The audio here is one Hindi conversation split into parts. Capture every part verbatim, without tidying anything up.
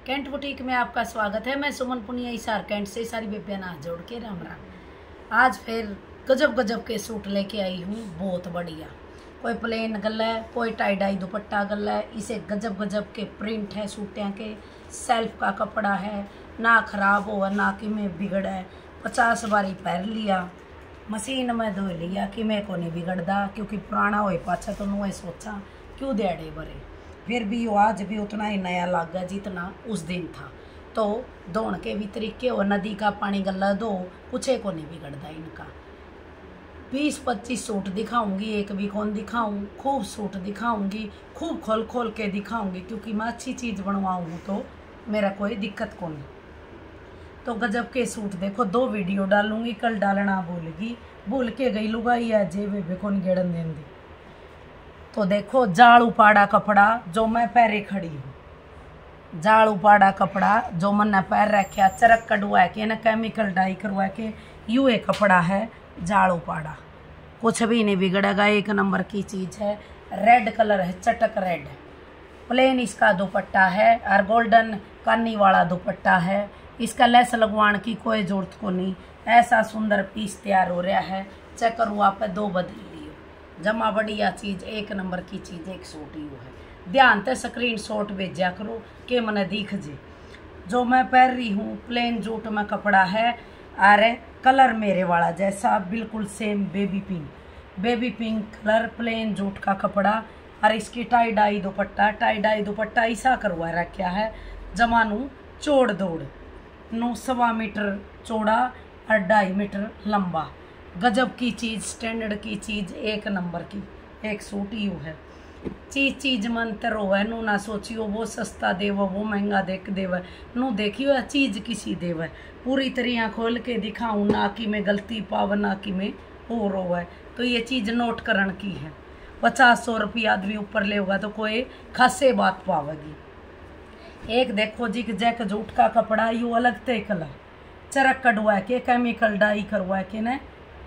कैंट बुटीक में आपका स्वागत है। मैं सुमन पुनिया हिसार कैंट से सारी बेबिया ना जोड़ के राम राम। आज फिर गजब गजब के सूट लेके आई हूँ, बहुत बढ़िया। कोई प्लेन गला है, कोई टाई डाई दुपट्टा गला है। इसे गजब गजब के प्रिंट है सूटियाँ के, सेल्फ का कपड़ा है, ना खराब हो ना कि में बिगड़ा है। पचास बारी पहन लिया, मशीन में धो लिया कि मैं को नहीं बिगड़दा, क्योंकि पुराना हो पाछा तो नुए सोचा क्यों दिहाड़े भरे। फिर भी वो आज भी उतना ही नया लगा जितना उस दिन था। तो धोण के भी तरीके हो, नदी का पानी गला दो, कुछ को नहीं बिगड़ता इनका। बीस पच्चीस सूट दिखाऊंगी, एक भी कौन दिखाऊं, खूब सूट दिखाऊंगी, खूब खोल खोल के दिखाऊंगी, क्योंकि मैं अच्छी चीज़ बनवाऊँ तो मेरा कोई दिक्कत को नहीं। तो गजब के सूट देखो, दो वीडियो डालूंगी, कल डालना भूलगी, भूल के गई लुगाई है जे वे कौन गेड़न दें दी। तो देखो जाल उपाड़ा कपड़ा जो मैं पैरे खड़ी हूँ, जाल उपाड़ा कपड़ा जो मैंने पैर रखा, चरक कटवा के ना केमिकल डाई करवा के, यू एक कपड़ा है जाल उपाड़ा, कुछ भी नहीं बिगड़ेगा, एक नंबर की चीज़ है। रेड कलर है, चटक रेड, प्लेन इसका दुपट्टा है और गोल्डन कानी वाला दुपट्टा है। इसका लेस लगवान की कोई जरूरत को नहीं, ऐसा सुंदर पीस तैयार हो रहा है। चेक करो आप दो बदल जमा बढ़िया चीज़, एक नंबर की चीज़, एक सूट ही है। ध्यान से स्क्रीन शॉट भेजा करो कि मने दिख जे। जो मैं पहन रही हूँ प्लेन जूट में कपड़ा है, और कलर मेरे वाला जैसा बिल्कुल same baby pink, baby pink colour, plain jute का कपड़ा। और इसकी tie dye dupatta, tie dye dupatta ऐसा करवा रखा है जमानू चौड़ दौड़ नू सवा मीटर चौड़ा और ढाई मीटर लंबा। गजब की चीज़, स्टैंडर्ड की चीज़, एक नंबर की एक सूट यू है। चीज़ चीज़ मंत्र हो नू ना सोचियो वो सस्ता देव वो महंगा देख देव, नू देखियो चीज़ किसी देव। पूरी तरह खोल के दिखाऊँ ना कि मैं गलती पाव ना कि मैं हो रो है। तो ये चीज़ नोट करण की है। पचास सौ रुपया आदमी ऊपर ले होगा तो कोई खासे बात पावेगी। एक देखो जी जैक जूट का कपड़ा, यू अलग थे कलर, चरक कटवा के केमिकल डाई करवा के न,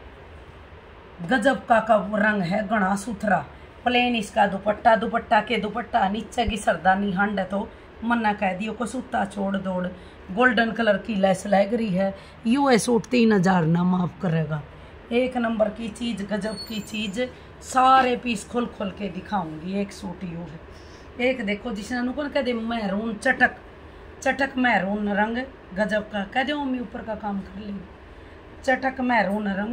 गजब का कब रंग है, घना सुथरा। प्लेन इसका दुपट्टा, दुपट्टा के दुपट्टा नीचे की सरदानी हंड है, तो मन्ना कह दियो को सूता छोड़ दौड़। गोल्डन कलर की लेस लग रही है, यू है सूट तीन हजार ना माफ करेगा। एक नंबर की चीज़, गजब की चीज़, सारे पीस खोल खोल के दिखाऊंगी। एक सूट यू है। एक देखो जिसने अनुकूल कह दे महरून चटक, चटक महरून रंग, गजब का कह दो मम्मी ऊपर का काम कर ली। चटक महरून रंग,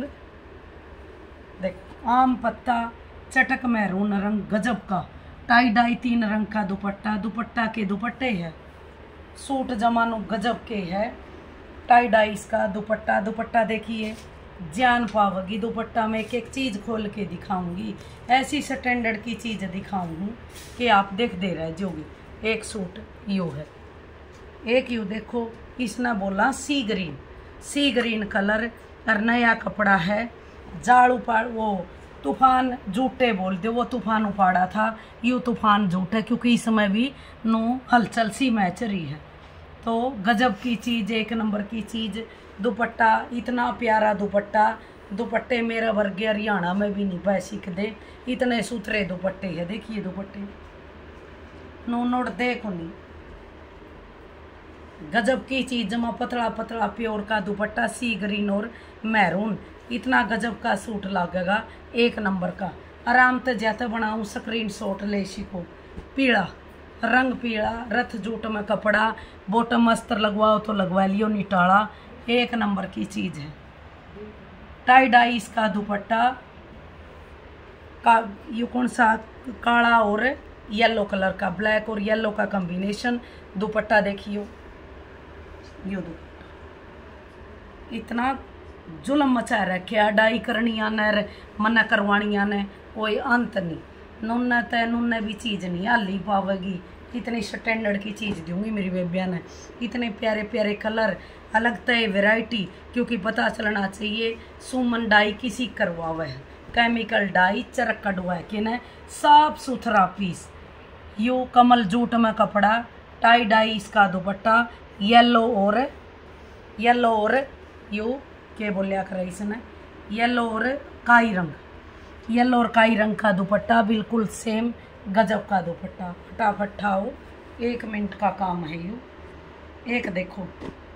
देखो आम पत्ता, चटक महरून रंग, गजब का। टाई डाई तीन रंग का दुपट्टा, दुपट्टा के दुपट्टे है, सूट जमानो गजब के है। टाई डाई इसका दुपट्टा, दुपट्टा देखिए जान पावगी। दुपट्टा में एक एक चीज़ खोल के दिखाऊंगी, ऐसी स्टैंडर्ड की चीज़ दिखाऊंगी कि आप देख दे रहे जोगी। एक सूट यू है, एक यू देखो इसने बोला sea green, sea green colour और नया कपड़ा है। जाड़ उपाड़ वो तूफान जूटे बोलते, वो तूफान उपाड़ा था, यू तूफान जूट है, क्योंकि इसमें भी नो हलचल सी मैच रही है। तो गजब की चीज़, एक नंबर की चीज़। दुपट्टा इतना प्यारा दुपट्टा, दुपट्टे मेरा वर्गे हरियाणा में भी नहीं पाए सीख दे, इतने सुथरे दुपट्टे है। देखिए दुपट्टे नो नोट देखो नहीं, गजब की चीज़, जमा पतला पतला प्योर का दुपट्टा, सी ग्रीन और मैरून, इतना गजब का सूट लगेगा, एक नंबर का। आराम से जाते बनाऊँ स्क्रीन शॉट ले सीखो। पीला रंग, पीला रथ जूट में कपड़ा, बॉटम अस्तर लगवाओ तो लगवा लियो, निटाला, एक नंबर की चीज़ है। टाई डाई इसका दुपट्टा का, ये कौन सा काला और येलो कलर का, ब्लैक और येलो का कॉम्बिनेशन दुपट्टा देखियो। यो दुपट्टा इतना जुल्म मचा रखे, डाई करनिया ने मना करवानिया ने कोई अंत नहीं। नुन्ने ते नुन्ने भी चीज़ नहीं हाली पावेगी, इतनी स्टैंडर्ड की चीज़ दूंगी मेरी बेबिया ने। इतने प्यारे प्यारे कलर, अलग तय वैरायटी, क्योंकि पता चलना चाहिए सुमन डाई किसी करवावे है, केमिकल डाई चरक कटवा के न, साफ सुथरा पीस। यू कमल जूट में कपड़ा, टाई डाई इसका दुपट्टा, येलो और येलो और यू के बोलिया कर इसने, येलो और काई रंग, येलो और काई रंग का दुपट्टा, बिल्कुल सेम गजब का दुपट्टा। फटाफट ठाओ, एक मिनट का काम है यू। एक देखो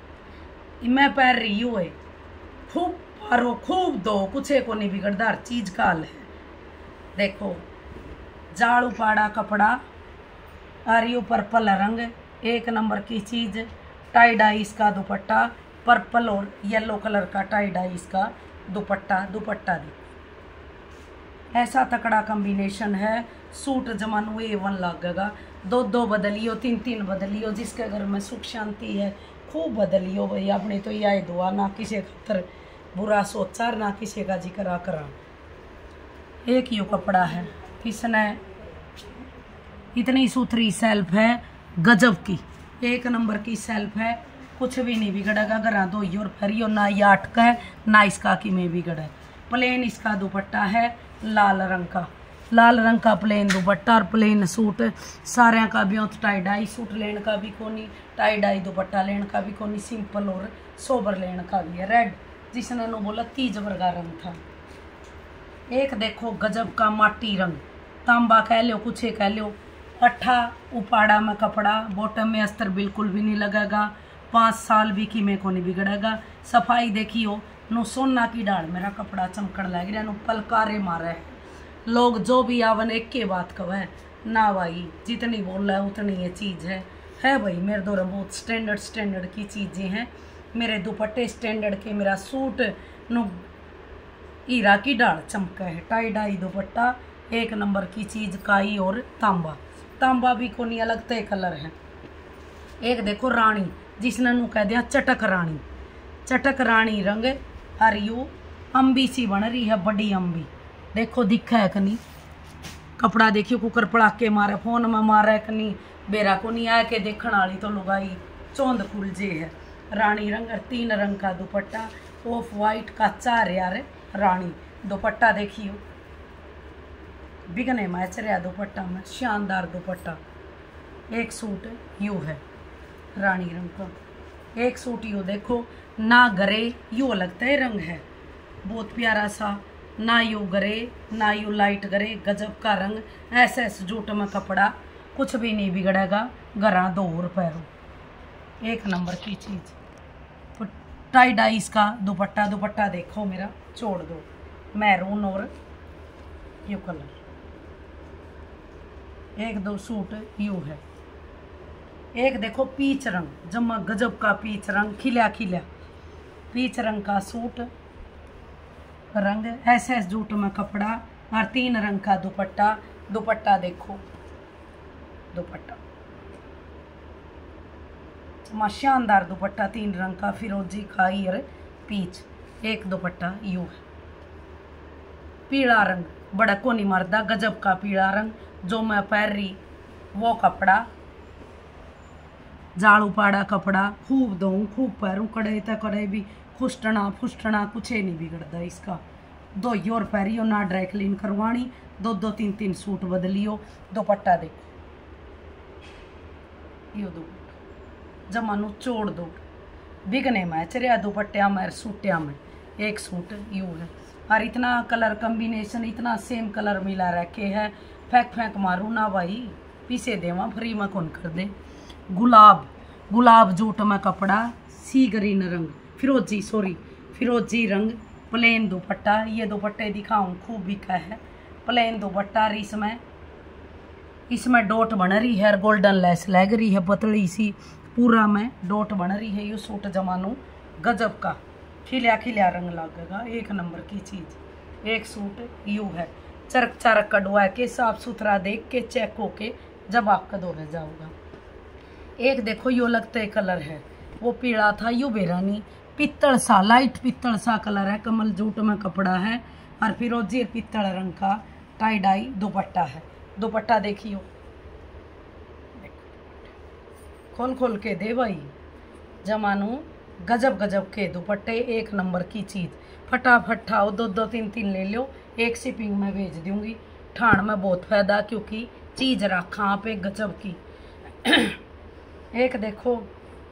मैं पैर रही हूँ है खूब पारो खूब दो कुछ को नहीं बिगड़ता हर चीज का हल है। देखो जाड़ू पाड़ा कपड़ा आरियो पर्पल रंग एक नंबर की चीज। टाई डाई इसका दुपट्टा पर्पल और येलो कलर का टाई डाई इसका दुपट्टा दुपट्टा दी ऐसा तकड़ा कॉम्बिनेशन है। सूट जमानू ए वन लगेगा। दो दो बदलियो तीन तीन बदलियो जिसके घर में सुख शांति है खूब बदलियो भाई। अपनी तो यही दुआ ना किसी खतर बुरा सोचा ना किसी का जिक्र करा। एक यू कपड़ा है इसने इतनी सुथरी सेल्फ है गजब की एक नंबर की सेल्फ है। कुछ भी नहीं बिगड़ेगा घर दो और फरियो ना ये अटका है ना इसका कि में बिगड़े। प्लेन इसका दुपट्टा है लाल रंग का लाल रंग का प्लेन दुपट्टा और प्लेन सूट। सारे का भी टाई डाई सूट लेने का भी कोनी टाई डाई दुपट्टा लेने का भी कोनी सिंपल और सोबर लेने का भी है। रेड जिसने नो बोला तीज वर्गा रंग था। एक देखो गजब का माटी रंग तांबा कह लो कुछ कह लो। अट्ठा उपाड़ा में कपड़ा बॉटम में अस्तर बिल्कुल भी नहीं लगेगा। पाँच साल भी की में को नहीं बिगड़ेगा। सफाई देखियो नो सोना की डाल मेरा कपड़ा चमकन लग रहा नो पलकारे मारे है। लोग जो भी आवन एक के बात कहे ना भाई जितनी बोल रहा है उतनी ये चीज़ है है भाई। मेरे दौर बहुत स्टैंडर्ड स्टैंडर्ड की चीज़ें हैं। मेरे दुपट्टे स्टैंडर्ड के मेरा सूट नो हीरा की डाल चमका है। टाई डाई दुपट्टा एक नंबर की चीज़ काई और तांबा तांबा भी कोनी अलग तय कलर है। एक देखो रानी जिसने नु कह दिया चटक रानी चटक रानी रंग और यू अम्बी सी बन रही है बड़ी अम्बी। देखो दिखा है कनी कपड़ा देखियो कुकर पड़ाके मारे फोन में मारे कनी बेरा को नहीं आया के देखने वाली तो लुगाई चौंद फूल जे है। रानी रंग और तीन रंग का दुपट्टा ऑफ वाइट का चार यार रानी दुपट्टा देखियो बिगने मैच रहा दुपट्टा में शानदार दुपट्टा। एक सूट यू है रानी रंग का एक सूट यू देखो ना गरे यू लगता है रंग है बहुत प्यारा सा ना यू गरे ना यू लाइट गरे गजब का रंग। ऐसे ऐसे जूट में कपड़ा कुछ भी नहीं बिगड़ेगा। घरा दो और पैरों एक नंबर की चीज़। टाई डाई इसका दुपट्टा दुपट्टा देखो मेरा छोड़ दो मैरून और यू कलर। एक दो सूट यू है। एक देखो पीच रंग जमा गजब का पीच रंग खिला खिला पीच रंग का सूट रंग ऐसे ऐसे जूट में कपड़ा और तीन रंग का दुपट्टा दुपट्टा देखो दुपट्टा शानदार दुपट्टा तीन रंग का फिरोजी खाई और पीच। एक दुपट्टा यू है पीला रंग बड़ा को नहीं मरदा गजब का पीला रंग जो मैं पैर रही वो कपड़ा जाड़ू पाड़ा कपड़ा खूब दूँ खूब पैरूँ कड़े तक कड़े भी फुस्टना फुस्टना कुछ नहीं बिगड़ता इसका। दो योर पैरियो ना ड्राई क्लीन करवानी दो दो तीन तीन सूट बदलियो। दुपट्टा देखो यो दुपट्टा जमानू छोड़ दो बिगने में चरिया दुपट्टिया में सूटिया में। एक सूट यू है और इतना कलर कॉम्बिनेशन इतना सेम कलर मिला रखे है फेंक फेंक मारू ना भाई पीसे देवा फ्री में कौन कर दे। गुलाब गुलाब जूट में कपड़ा सी ग्रीन रंग फिरोजी सॉरी फिरोजी रंग प्लेन दुपट्टा। ये दुपट्टे दिखाऊं खूब बिका है प्लेन दुपट्टा। इसमें इसमें डॉट बन रही है गोल्डन लेस लग रही है पतली सी पूरा में डॉट बन रही है। ये सूट जमानू गजब का खिलिया खिलिया रंग लगेगा एक नंबर की चीज़। एक सूट यू है चरक चरक कटवा के साफ सुथरा देख के चेक होके जब आपका धोने जाऊंगा। एक देखो यो लगते कलर है वो पीला था यू बेरानी पित्तल सा लाइट पित्तल सा कलर है कमल जूट में कपड़ा है और फिरोजी पित्तल रंग का टाई डाई दुपट्टा है। दुपट्टा देखियो खोल खोल के दे भाई जमानू गजब गजब के दुपट्टे एक नंबर की चीज़। फटाफट ठाओ दो दो तीन तीन ले लो एक शिपिंग में भेज दूंगी। ठाण में बहुत फायदा क्योंकि चीज़ रखा पे गजब की। एक देखो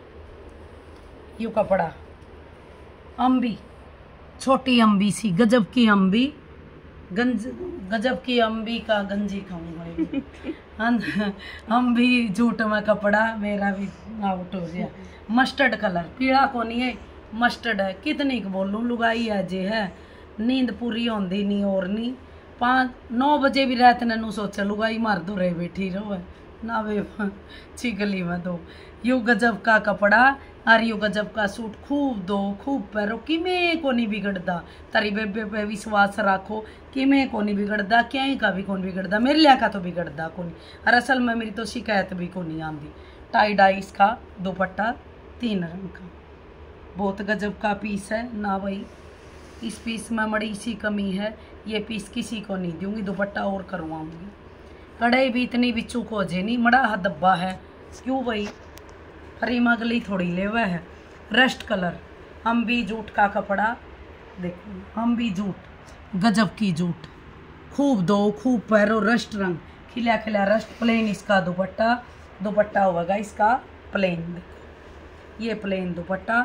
यू कपड़ा अम्बी छोटी अम्बी सी गजब की अम्बी गंज गजब की अम्बी का गंजी खाऊं भाई हम भी झूठ में कपड़ा, मेरा भी आउट हो गया। मस्टर्ड कलर, पीला को नहीं है, मस्टर्ड है। कितनी को बोलूँ, लुगाई अजे है, नींद पूरी होंदी नहीं और नहीं। पाँच नौ बजे भी रात नू सोचा लुगाई मार दो रहे बैठी रहो है ना वे छिगली में दो। यू गजब का कपड़ा और यू गजब का सूट, खूब दो खूब पहरो, किमें को नहीं बिगड़दा। तारी बेबे पे विश्वास रखो, किमें को नहीं बिगड़दा, क्या का भी कौन बिगड़दा, मेरे लिया का तो बिगड़दा को नहीं। और असल में मेरी तो शिकायत भी को नहीं आती। टाई डाई इसका दुपट्टा तीन रंग का, बहुत गजब का पीस है ना भाई। इस पीस में बड़ी सी कमी है, ये पीस किसी को नहीं दूंगी, दुपट्टा और करवाऊंगी। कढ़ाई भी इतनी भी चूक हो जे नहीं, मड़ा हा दब्बा है क्यों भाई, हरी मगली थोड़ी ले हुआ है। रस्ट कलर, हम भी जूट का कपड़ा, देखो हम भी जूट, गजब की जूट, खूब दो खूब पहरो। रस्ट रंग, खिला खिला रस्ट, प्लेन इसका दुपट्टा, दुपट्टा होगा इसका प्लेन। देखो ये प्लेन दुपट्टा,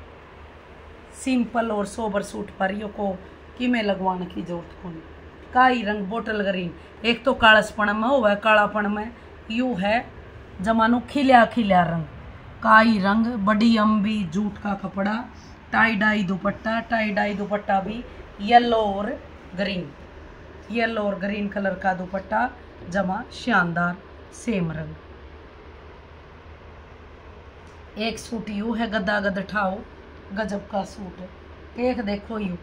सिंपल और सोबर सूट पर यो को किमें लगवाने की जरूरत को नहीं। काई रंग बोटल ग्रीन, एक तो कालसपन में हुआ है, कालापन में यू है जमानो खिला खिला रंग, काई रंग, बड़ी अम्बी जूट का कपड़ा, tie dye dupatta, tie dye dupatta भी येलो और ग्रीन, येलो और ग्रीन कलर का दुपट्टा जमा शानदार सेम रंग। एक सूट यू है गद्दा गद ठाओ, गजब का सूट है। एक देखो यू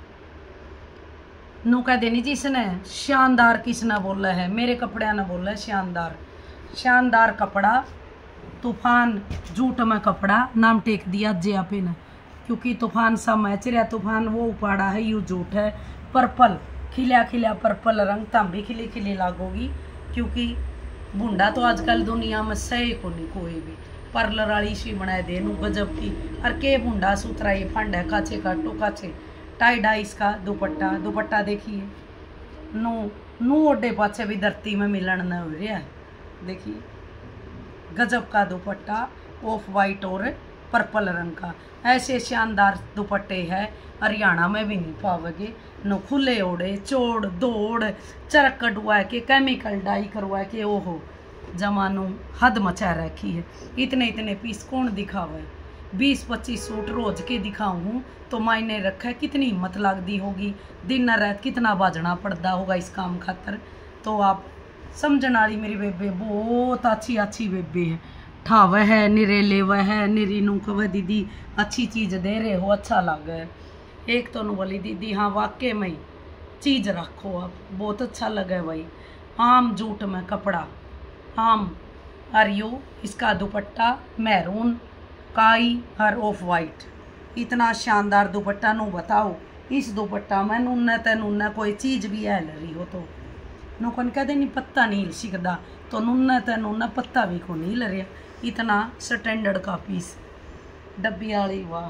नू कह देनी जिसने शानदार, किसने बोला है, मेरे कपड़े ने बोला है शानदार। शानदार कपड़ा, तूफान जूट में कपड़ा नाम टेक दिया जे आपे ने, क्योंकि तूफान सा मैच रहा, तूफान वो उपाड़ा है, यू जूट है। पर्पल, खिला खिला पर्पल रंग, तम भी खिली खिली लागोगी, क्योंकि बुंडा तो आजकल दुनिया में सही को नहीं कोई भी। पर्लर वाली सी बनाए दे नू गजब की, और के बुंडा सुथरा ये फंड है, काचे काटो काचे। टाई डाई इसका दुपट्टा, दुपट्टा देखिए नू नू ओडे पाछे भी धरती में मिलन न हो रहा है। देखिए गजब का दुपट्टा, ऑफ वाइट और पर्पल रंग का। ऐसे शानदार दुपट्टे है हरियाणा में भी नहीं पाओगे। नो खुले ओढ़े, चोड़ दौड़, चरक कटवा के, केमिकल डाई करवा के, ओहो जमानो हद मचा रखी है। इतने इतने पीस कौन दिखावे, बीस पच्चीस सूट रोज के दिखाऊं तो मायने रखा है, कितनी हिम्मत लगती होगी, दिन रात कितना बाजना पड़ता होगा इस काम खातर। तो आप समझने वाली मेरी बेबे बहुत अच्छी अच्छी बेबे है, ठाव है, निरे लेव है, निरी नू कवे दीदी अच्छी चीज़ दे रहे हो, अच्छा लग है। एक तो नू बोली दीदी हाँ वाकई में चीज़ रखो आप, बहुत अच्छा लगा है भाई। आम जूट में कपड़ा, आम और यू इसका दुपट्टा मैरून, काई और ऑफ वाइट, इतना शानदार दुपट्टा। नू बताओ इस दुपट्टा में नूना ते नूना कोई चीज़ भी है रही हो तो नू कौन कहते नहीं पत्ता नहीं सीखता, तो नूना ते नूना पत्ता भी को नहीं लरिया। इतना स्टैंडर्ड का पीस, डब्बी वाली वाह।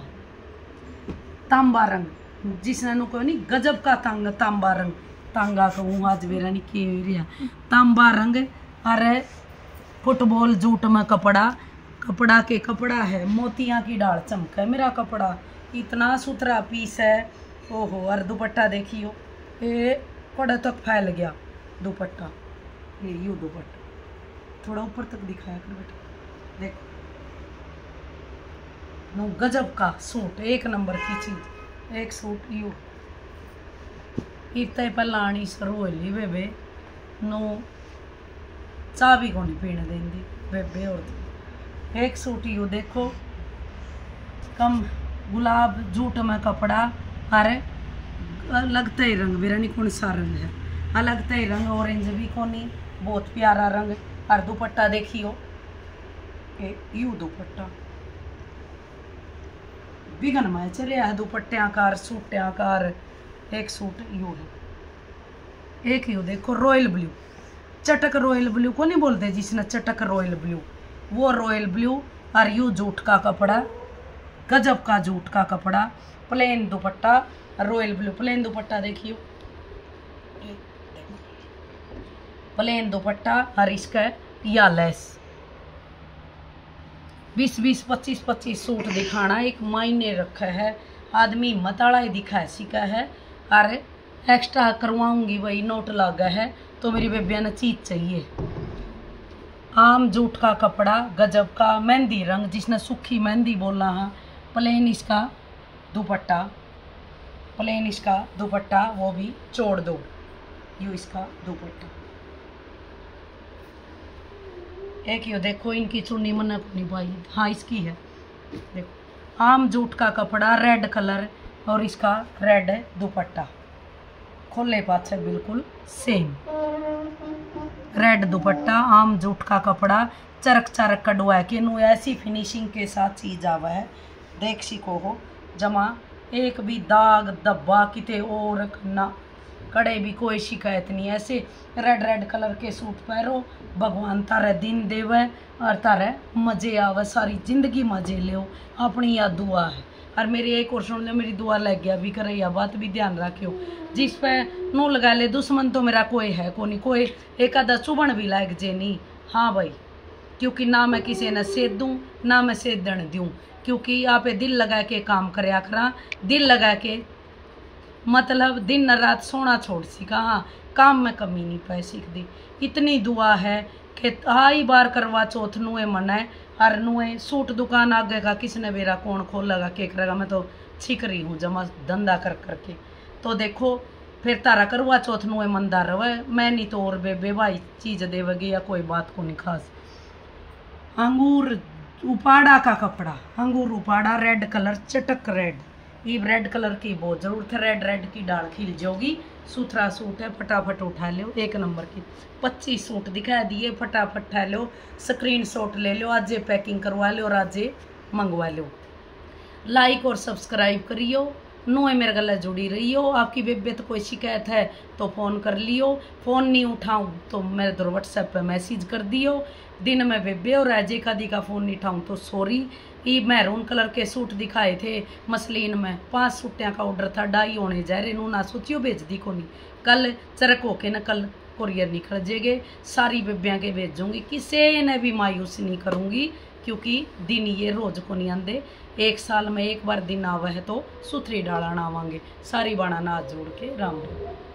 तांबा रंग, जिसने नू कोई नहीं गजब का तंग, तांबा रंग, तांगा कहूँ आज मेरा नहीं के रिया। तांबा रंग, अरे फुटबॉल जूट में कपड़ा, कपड़ा के कपड़ा है, मोतियां की डाल चमक है मेरा कपड़ा, इतना सुथरा पीस है। ओहो, और दुपट्टा देखियो, ये कड़ा तक फैल गया दुपट्टा, ये यू दुपट्टा थोड़ा ऊपर तक दिखाया कर बेटा, देखो नो गजब का सूट, एक नंबर की चीज। एक सूट यू इतना पहला आनी शुरू हो ली बेबे नो, चाह भी को नहीं पीने देंगी बेबे। और एक सूट यू देखो, कम गुलाब जूट में कपड़ा, अरे लगता ही रंग मेरा नहीं कौन सा रंग है, अलगता ही रंग, ऑरेंज भी कोनी, बहुत प्यारा रंग। और दुपट्टा देखियो, यू दुपट्टा बिगन में चले है, दुपट्टे आकार सूटे आकार। एक सूट यू है, एक यू देखो रॉयल ब्लू, चटक रॉयल ब्लू को नहीं बोलते जिसने चटक रॉयल ब्लू, वो रॉयल ब्लू। और यू जूट का कपड़ा, गजब का जूट का कपड़ा, plain dupatta, royal blue plain dupatta देखियो, प्लेन दुपट्टा और इसका या लेस। बीस बीस पच्चीस पच्चीस सूट दिखाना एक मायने रखा है, आदमी मताड़ा ही दिखा सीखा है। और एक्स्ट्रा करवाऊंगी भाई, नोट लगा है तो मेरी बेबिया ने चीज चाहिए। आम जूट का कपड़ा गजब का मेहंदी रंग, जिसने सूखी मेहंदी बोला। हाँ, प्लेन इसका दुपट्टा, प्लेन इसका दुपट्टा, वो भी छोड़ दो, यू इसका दुपट्टा। एक यो देखो इनकी चुन्नी मन नहीं पाई। हाँ इसकी है, देखो आम जूट का कपड़ा रेड कलर और इसका रेड दुपट्टा, खोले पाछे बिल्कुल सेम रेड दुपट्टा, आम जूट का कपड़ा, चरक चरक कड़वा के नु ऐसी फिनिशिंग के साथ चीज आवा है। देख सीखो हो जमा एक भी दाग धब्बा किते और ना, कड़े भी कोई शिकायत नहीं। ऐसे रेड रेड कलर के सूट पहरो, भगवान तारे दिन देवे और तारे मजे आवे, सारी जिंदगी मजे लो। अपनी यह दुआ है। और मेरी एक और सुन लो, मेरी दुआ लग गया भी करे, यह बात भी ध्यान रखियो। जिस पे नो लगा ले दुश्मन तो मेरा कोई है को नहीं, कोई एक आधा चुभन भी लायक जे नहीं। हाँ भाई, क्योंकि ना मैं किसी ने सेध दूँ ना मैं सेधन दूँ, क्योंकि आप दिल लगा के काम करया करा, दिल लगा के मतलब दिन रात सोना छोड़ सीखा। हाँ, काम में कमी नहीं पाए सीख दी। इतनी दुआ है कि आई बार करवा चौथ नुए मनाए और नुए सूट दुकान आगे का किसने मेरा कौन खोलेगा के करेगा। मैं तो छिक रही हूँ जमा धंधा कर करके। तो देखो फिर तारा करवा चौथ नुए मंदा रवे, मैं नहीं तो और बेबे भाई चीज देवेगी या कोई बात को नहीं खास। अंगूर उपाड़ा का कपड़ा, अंगूर उपाड़ा रेड कलर चटक रेड, ये रेड कलर की बहुत जरूरत है। रेड रेड की डाल खिल जाओगी। सुथरा सूट है, फटाफट उठा लो। एक नंबर की पच्चीस सूट दिखा दिए, फटाफट उठा लो, स्क्रीन शॉट ले लो, आज पैकिंग करवा लो और आज मंगवा लो। लाइक और सब्सक्राइब करियो, नो मेरे गला जुड़ी रही हो। आपकी बेबे तो कोई शिकायत है तो फ़ोन कर लियो, फ़ोन नहीं उठाऊँ तो मेरे दर व्हाट्सएप पे मैसेज कर दियो। दिन में बेबे और राजे का दी का फ़ोन नहीं उठाऊँ तो सॉरी। ये मैरून कलर के सूट दिखाए थे मसलिन में, पांच सूटियाँ का ऑर्डर था, डाई होने जा रहे ना सोचियो भेज दी को नहीं। कल चरक होके न कल कुरियर निकल जेगे, सारी बेबियाँ के भेजूँगी, किसी ने भी मायूस नहीं करूँगी, क्योंकि दिन ये रोज को नहीं आंदे। एक साल में एक बार दिन आवा है तो सुथरी डाला आवांगे। सारी बाणा नाच जोड़ के राम राम।